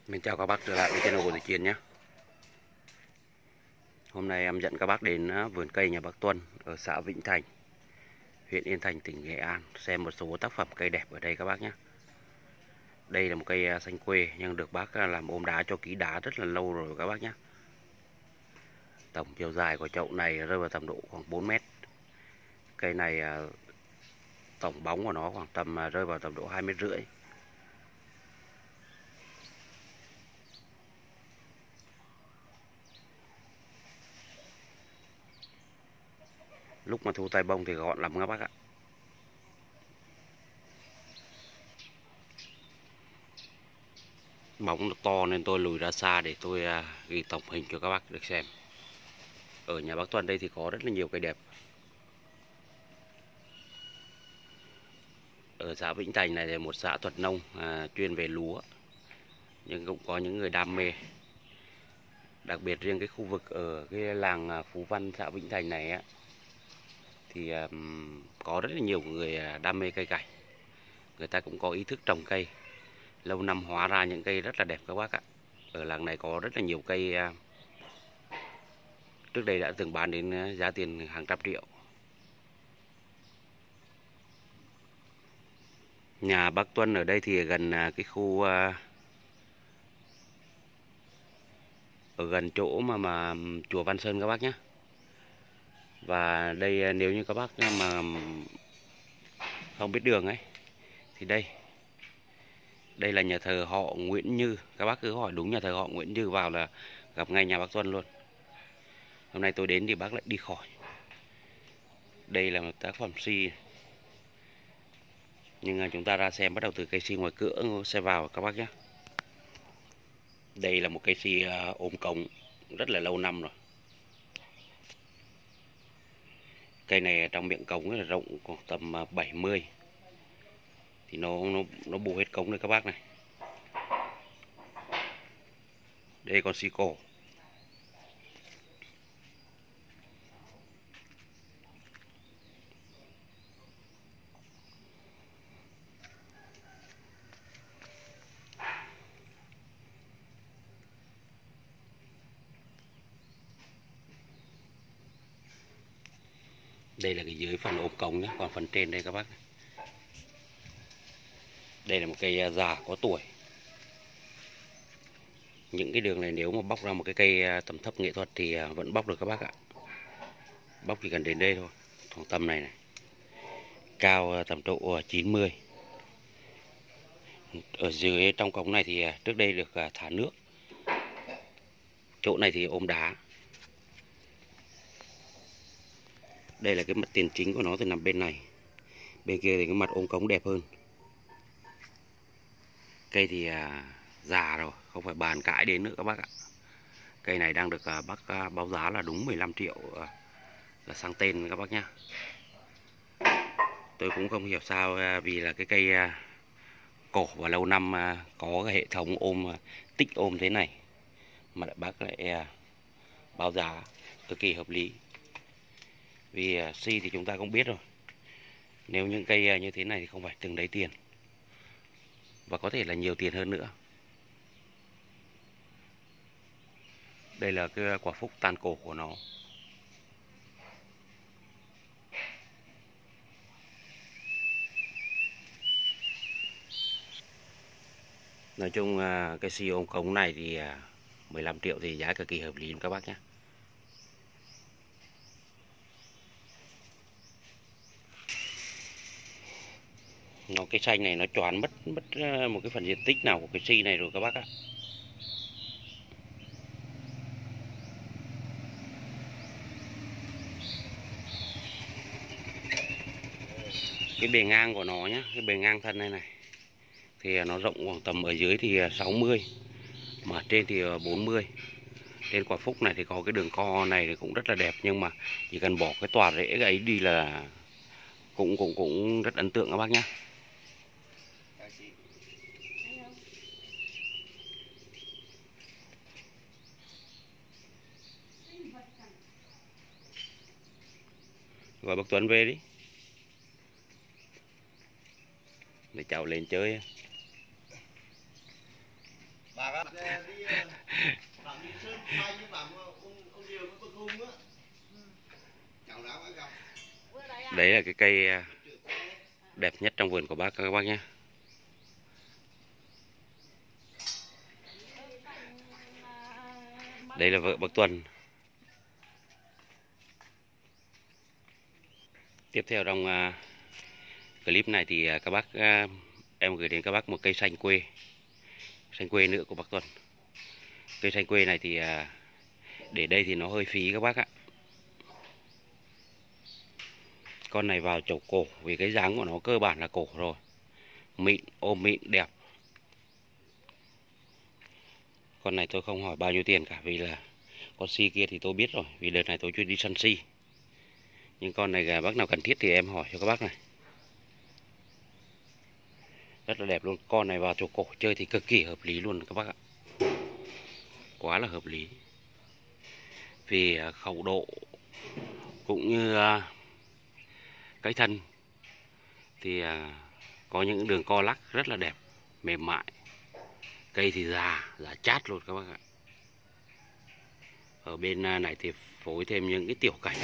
Mình chào các bác trở lại với channel của Thủy Chiến nhé. Hôm nay em dẫn các bác đến vườn cây nhà bác Tuân ở xã Vĩnh Thành, huyện Yên Thành, tỉnh Nghệ An, xem một số tác phẩm cây đẹp ở đây các bác nhé. Đây là một cây xanh quê nhưng được bác làm ôm đá cho ký đá rất là lâu rồi các bác nhé. Tổng chiều dài của chậu này rơi vào tầm độ khoảng 4 mét. Cây này tổng bóng của nó khoảng tầm rơi vào tầm độ 2,5 mét. Lúc mà thu tay bông thì gọn lắm các bác ạ. Bóng nó to nên tôi lùi ra xa để tôi ghi tổng hình cho các bác được xem. Ở nhà bác Tuân đây thì có rất là nhiều cây đẹp. Ở xã Vĩnh Thành này là một xã thuần nông chuyên về lúa, nhưng cũng có những người đam mê. Đặc biệt riêng cái khu vực ở cái làng Phú Văn, xã Vĩnh Thành này á, thì có rất là nhiều người đam mê cây cảnh. Người ta cũng có ý thức trồng cây, lâu năm hóa ra những cây rất là đẹp các bác ạ. Ở làng này có rất là nhiều cây trước đây đã từng bán đến giá tiền hàng trăm triệu. Nhà bác Tuân ở đây thì gần cái khu ở gần chỗ mà chùa Văn Sơn các bác nhé. Và đây nếu như các bác mà không biết đường ấy thì đây là nhà thờ họ Nguyễn Như. Các bác cứ hỏi đúng nhà thờ họ Nguyễn Như vào là gặp ngay nhà bác Tuân luôn. Hôm nay tôi đến thì bác lại đi khỏi. Đây là một tác phẩm si, nhưng chúng ta ra xem bắt đầu từ cây si ngoài cửa sẽ vào các bác nhé. Đây là một cây si ôm cống rất là lâu năm rồi. Cây này trong miệng cống là rộng khoảng tầm 70 thì nó bù hết cống đây các bác này. Đây còn si cổ. Đây là cái dưới phần ôm cống nhé, còn phần trên đây các bác. Đây là một cây già có tuổi. Những cái đường này nếu mà bóc ra một cái cây tầm thấp nghệ thuật thì vẫn bóc được các bác ạ. Bóc chỉ cần đến đây thôi, khoảng tầm này này. Cao tầm độ 90. Ở dưới trong cống này thì trước đây được thả nước. Chỗ này thì ôm đá. Đây là cái mặt tiền chính của nó thì nằm bên này. Bên kia thì cái mặt ôm cống đẹp hơn. Cây thì già rồi, không phải bàn cãi đến nữa các bác ạ. Cây này đang được bác báo giá là đúng 15 triệu là sang tên các bác nhá. Tôi cũng không hiểu sao vì là cái cây cổ và lâu năm có cái hệ thống ôm tích ôm thế này mà bác lại báo giá cực kỳ hợp lý. Vì si thì chúng ta cũng biết rồi, nếu những cây như thế này thì không phải từng đấy tiền, và có thể là nhiều tiền hơn nữa. Đây là cái quả phúc tàn cổ của nó. Nói chung cái si ôm cống này thì 15 triệu thì giá cực kỳ hợp lý các bác nhé. Cái xanh này nó choán mất một cái phần diện tích nào của cái si này rồi các bác ạ. Cái bề ngang của nó nhé, cái bề ngang thân này thì nó rộng khoảng tầm ở dưới thì 60 mà trên thì 40. Trên quả phúc này thì có cái đường co này thì cũng rất là đẹp, nhưng mà chỉ cần bỏ cái tòa rễ cái ấy đi là cũng rất ấn tượng các bác nhé. Gọi bác Tuấn về đi để cháu lên chơi. Đấy là cái cây đẹp nhất trong vườn của bác các bác nhé. Đây là vợ bác Tuần. Tiếp theo trong clip này thì các bác em gửi đến các bác một cây xanh quê nữa của bác Tuần. Cây xanh quê này thì để đây thì nó hơi phí các bác ạ. Con này vào chậu cổ vì cái dáng của nó cơ bản là cổ rồi, mịn, ôm mịn đẹp. Con này tôi không hỏi bao nhiêu tiền cả, vì là con si kia thì tôi biết rồi, vì đợt này tôi chưa đi săn si. Nhưng con này bác nào cần thiết thì em hỏi cho các bác này. Rất là đẹp luôn. Con này vào chậu cổ chơi thì cực kỳ hợp lý luôn các bác ạ. Quá là hợp lý. Vì khẩu độ cũng như cái thân thì có những đường co lắc rất là đẹp, mềm mại. Cây thì già chát luôn các bác ạ. Ở bên này thì phối thêm những cái tiểu cảnh.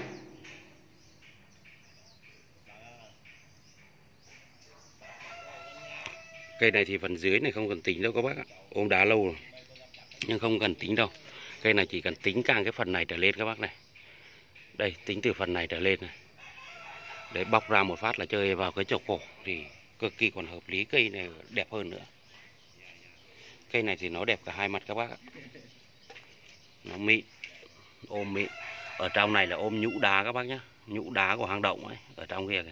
Cây này thì phần dưới này không cần tính đâu các bác ạ. Ôm đá lâu rồi, nhưng không cần tính đâu. Cây này chỉ cần tính càng cái phần này trở lên các bác này. Đây, tính từ phần này trở lên này. Đấy, bọc ra một phát là chơi vào cái chậu cổ thì cực kỳ còn hợp lý. Cây này đẹp hơn nữa. Cây này thì nó đẹp cả hai mặt các bác ạ. Nó mịn, ôm mịn. Ở trong này là ôm nhũ đá các bác nhé. Nhũ đá của hang động ấy, ở trong kia kìa.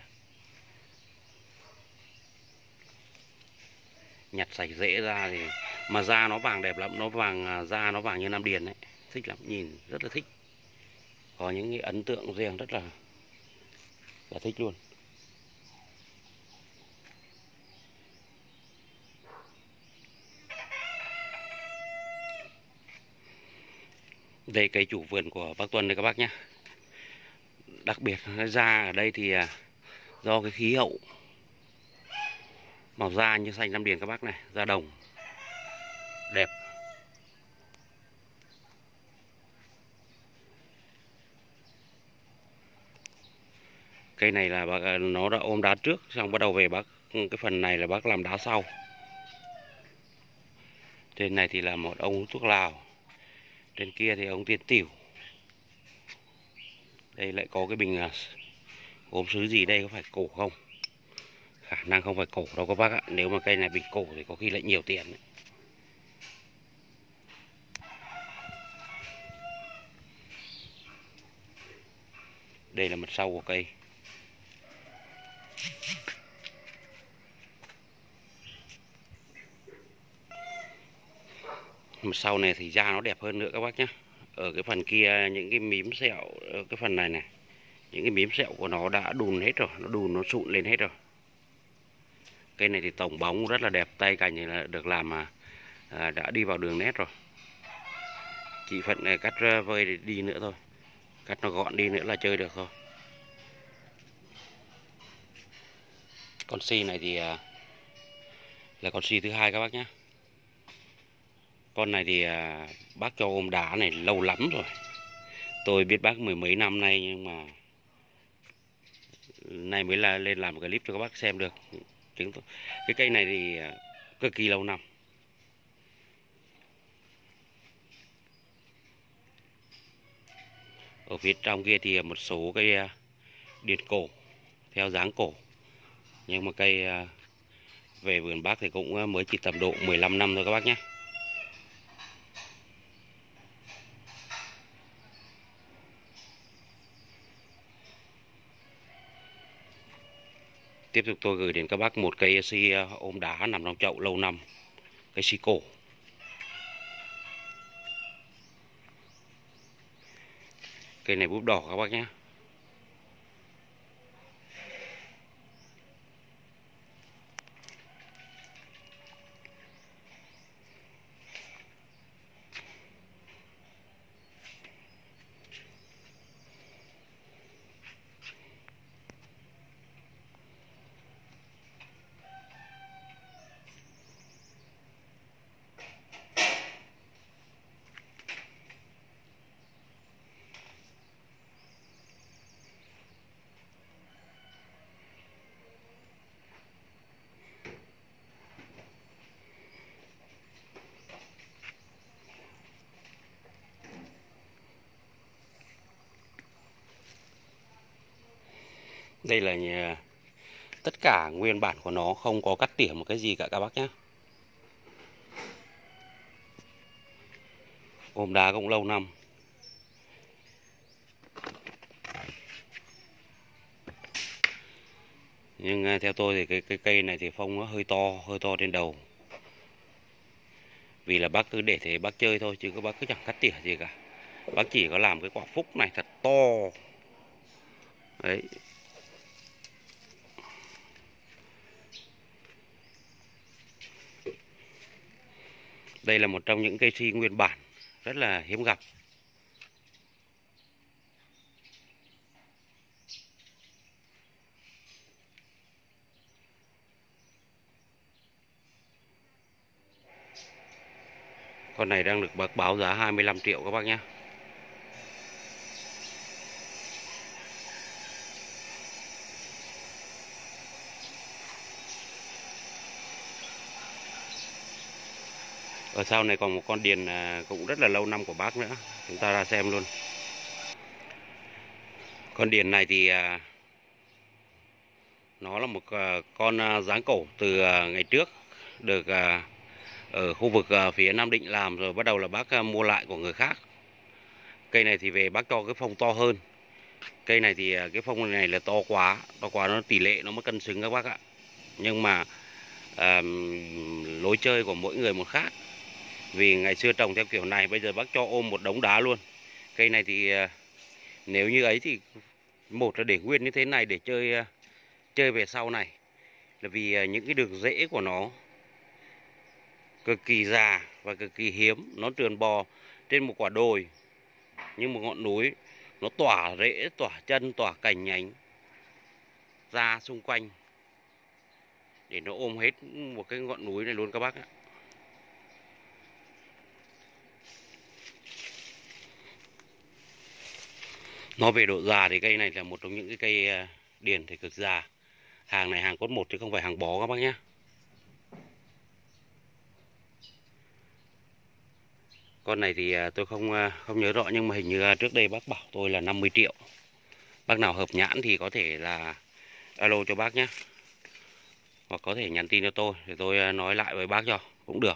Nhặt sạch rễ ra thì mà da nó vàng đẹp lắm, nó vàng, da nó vàng như Nam Điền ấy, thích lắm, nhìn rất là thích. Có những cái ấn tượng riêng rất là thích luôn. Đây cây chủ vườn của bác Tuần đây các bác nhé. Đặc biệt da ở đây thì do cái khí hậu, màu da như xanh Nam Điền các bác này, da đồng đẹp. Cây này là bác, nó đã ôm đá trước, xong bắt đầu về bác cái phần này là bác làm đá sau. Trên này thì là một ông hút thuốc lào, trên kia thì ông tiên tiểu. Đây lại có cái bình gốm sứ gì đây, có phải cổ không? Khả năng không phải cổ đâu các bác ạ. Nếu mà cây này bình cổ thì có khi lại nhiều tiền đấy. Đây là mặt sau của cây. Mặt sau này thì da nó đẹp hơn nữa các bác nhé. Ở cái phần kia những cái mím sẹo, ở cái phần này này, những cái mím sẹo của nó đã đùn hết rồi, nó đùn, nó sụn lên hết rồi. Cây này thì tổng bóng rất là đẹp, tay cành là được làm mà đã đi vào đường nét rồi. Chỉ phần này cắt vơi đi nữa thôi, cắt nó gọn đi nữa là chơi được thôi. Con si này thì là con si thứ hai các bác nhé. Con này thì bác cho ôm đá này lâu lắm rồi. Tôi biết bác mười mấy năm nay, nhưng mà nay mới là lên làm một clip cho các bác xem được. Cái cây này thì cực kỳ lâu năm. Ở phía trong kia thì một số cây điền cổ theo dáng cổ. Nhưng mà cây về vườn bác thì cũng mới chỉ tầm độ 15 năm thôi các bác nhé. Tiếp tục tôi gửi đến các bác một cây si ôm đá nằm trong chậu lâu năm. Cây si cổ. Cây này búp đỏ các bác nhé. Đây là tất cả nguyên bản của nó, không có cắt tỉa một cái gì cả các bác nhé. Ôm đá cũng lâu năm. Nhưng theo tôi thì cái cây này thì phong nó hơi to trên đầu. Vì là bác cứ để thế bác chơi thôi, chứ các bác cứ chẳng cắt tỉa gì cả. Bác chỉ có làm cái quả phúc này thật to. Đấy. Đây là một trong những cây si nguyên bản rất là hiếm gặp. Con này đang được bác báo giá 25 triệu các bác nhé. Ở sau này còn một con điền cũng rất là lâu năm của bác nữa. Chúng ta ra xem luôn. Con điền này thì nó là một con dáng cổ từ ngày trước, được ở khu vực phía Nam Định làm, rồi bắt đầu là bác mua lại của người khác. Cây này thì về bác cho cái phông to hơn. Cây này thì cái phông này là to quá nó tỷ lệ nó mới cân xứng các bác ạ. Nhưng mà lối chơi của mỗi người một khác. Vì ngày xưa trồng theo kiểu này, bây giờ bác cho ôm một đống đá luôn. Cây này thì nếu như ấy thì một là để nguyên như thế này để chơi về sau này, là vì những cái đường rễ của nó cực kỳ già và cực kỳ hiếm. Nó trườn bò trên một quả đồi, nhưng một ngọn núi, nó tỏa rễ, tỏa chân, tỏa cành nhánh ra xung quanh để nó ôm hết một cái ngọn núi này luôn các bác ạ. Nói về độ già thì cây này là một trong những cái cây điền thì cực già. Hàng này hàng cốt một chứ không phải hàng bó các bác nhé. Con này thì tôi không nhớ rõ, nhưng mà hình như trước đây bác bảo tôi là 50 triệu. Bác nào hợp nhãn thì có thể là alo cho bác nhé. Hoặc có thể nhắn tin cho tôi để tôi nói lại với bác cho cũng được.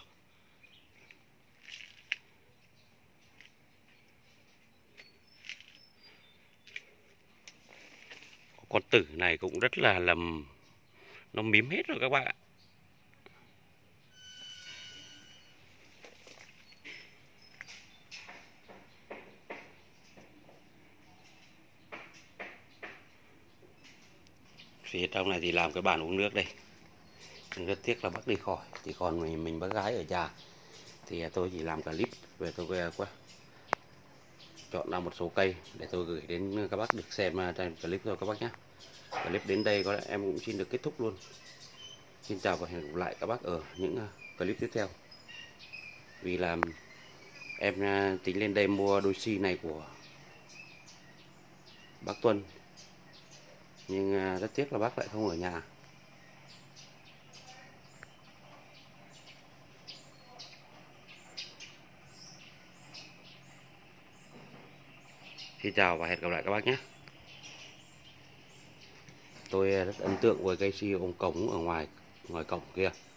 Con tử này cũng rất là nó mím hết rồi các bác ạ. Phía trong này thì làm cái bàn uống nước đây. Rất tiếc là bác đi khỏi, chỉ còn mình bác gái ở nhà. Thì tôi chỉ làm clip về tôi chọn ra một số cây để tôi gửi đến các bác được xem trên clip thôi các bác nhé. Clip đến đây có lẽ em cũng xin được kết thúc luôn. Xin chào và hẹn gặp lại các bác ở những clip tiếp theo. Vì là em tính lên đây mua đôi si này của bác Tuân, nhưng rất tiếc là bác lại không ở nhà. Xin chào và hẹn gặp lại các bác nhé. Tôi rất ấn tượng với cây si ôm cống ở ngoài cổng kia.